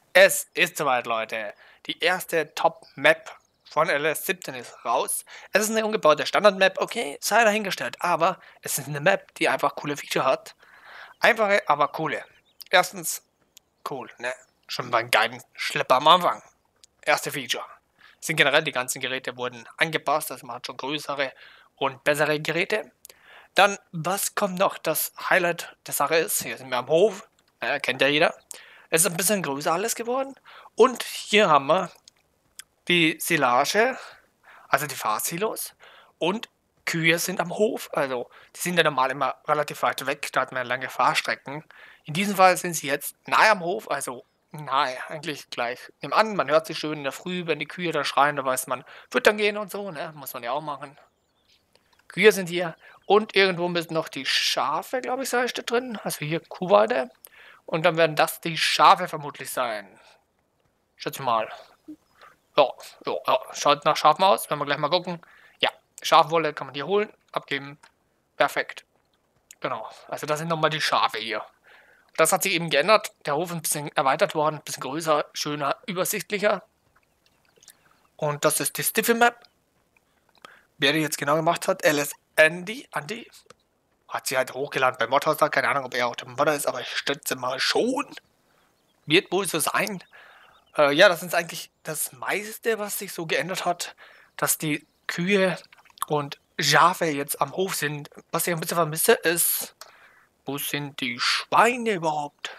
Es ist soweit, Leute. Die erste Top-Map von LS17 ist raus. Es ist eine umgebaute Standard-Map, okay, sei dahingestellt, aber es ist eine Map, die einfach coole Feature hat. Einfache, aber coole. Erstens, cool, ne? Schon beim geilen Schlepper am Anfang. Erste Feature. Sind generell die ganzen Geräte wurden angepasst, also man hat schon größere und bessere Geräte. Dann, was kommt noch? Das Highlight der Sache ist, hier sind wir am Hof, kennt ja jeder. Es ist ein bisschen größer alles geworden. Und hier haben wir die Silage, also die Fahrsilos. Und Kühe sind am Hof. Also die sind ja normal immer relativ weit weg, da hat man ja lange Fahrstrecken. In diesem Fall sind sie jetzt nahe am Hof, also nahe, eigentlich gleich. Nimm an, man hört sie schön in der Früh, wenn die Kühe da schreien, da weiß man, füttern gehen und so, ne? Muss man ja auch machen. Kühe sind hier und irgendwo müssen noch die Schafe, glaube ich, sei da drin. Also hier Kuhweide. Und dann werden das die Schafe vermutlich sein. Schätze mal. Ja, ja, ja, schaut nach Schafen aus. Wenn wir gleich mal gucken. Ja, Schafwolle kann man hier holen, abgeben. Perfekt. Genau. Also das sind nochmal die Schafe hier. Das hat sich eben geändert. Der Hof ist ein bisschen erweitert worden, ein bisschen größer, schöner, übersichtlicher. Und das ist die Stiffy Map. Wer die jetzt genau gemacht hat, LS Andy, hat sie halt hochgeladen bei Modhaus. Keine Ahnung, ob er auch der Modder ist, aber ich schätze mal schon. Wird wohl so sein. Ja, das ist eigentlich das meiste, was sich so geändert hat, dass die Kühe und Schafe jetzt am Hof sind. Was ich ein bisschen vermisse ist, wo sind die Schweine überhaupt?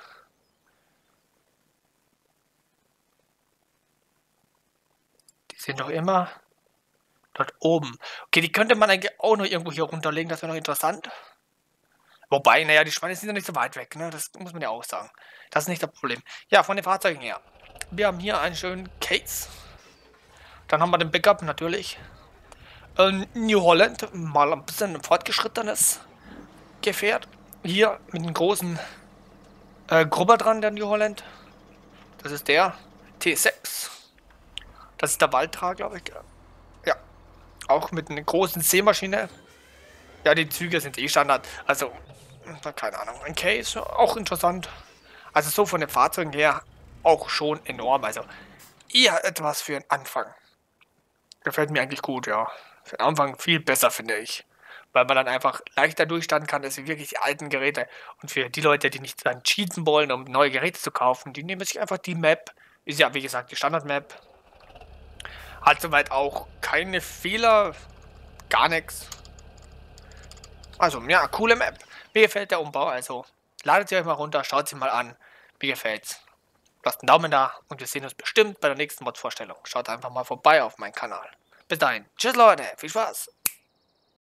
Die sind doch immer dort oben. Okay, die könnte man eigentlich auch noch irgendwo hier runterlegen, das wäre noch interessant. Wobei, naja, die Schweine sind ja nicht so weit weg, ne? Das muss man ja auch sagen. Das ist nicht das Problem. Ja, von den Fahrzeugen her. Wir haben hier einen schönen Case. Dann haben wir den Pickup natürlich. New Holland, mal ein bisschen ein fortgeschrittenes Gefährt. Hier mit einem großen Grubber dran, der New Holland. Das ist der T6. Das ist der Valtra, glaube ich. Ja, auch mit einer großen Seemaschine. Ja, die Züge sind eh Standard. Also, keine Ahnung. Ein Case, auch interessant. Also so von den Fahrzeugen her auch schon enorm. Also eher etwas für den Anfang. Gefällt mir eigentlich gut, ja. Für den Anfang viel besser, finde ich. Weil man dann einfach leichter durchstarten kann, als wirklich die alten Geräte. Und für die Leute, die nicht dann cheaten wollen, um neue Geräte zu kaufen, die nehmen sich einfach die Map. Ist ja, wie gesagt, die Standard-Map. Hat soweit auch keine Fehler, gar nichts. Also, ja, coole Map. Mir gefällt der Umbau, also ladet sie euch mal runter, schaut sie mal an. Mir gefällt's. Lasst einen Daumen da und wir sehen uns bestimmt bei der nächsten Mod-Vorstellung. Schaut einfach mal vorbei auf meinen Kanal. Bis dahin. Tschüss Leute, viel Spaß.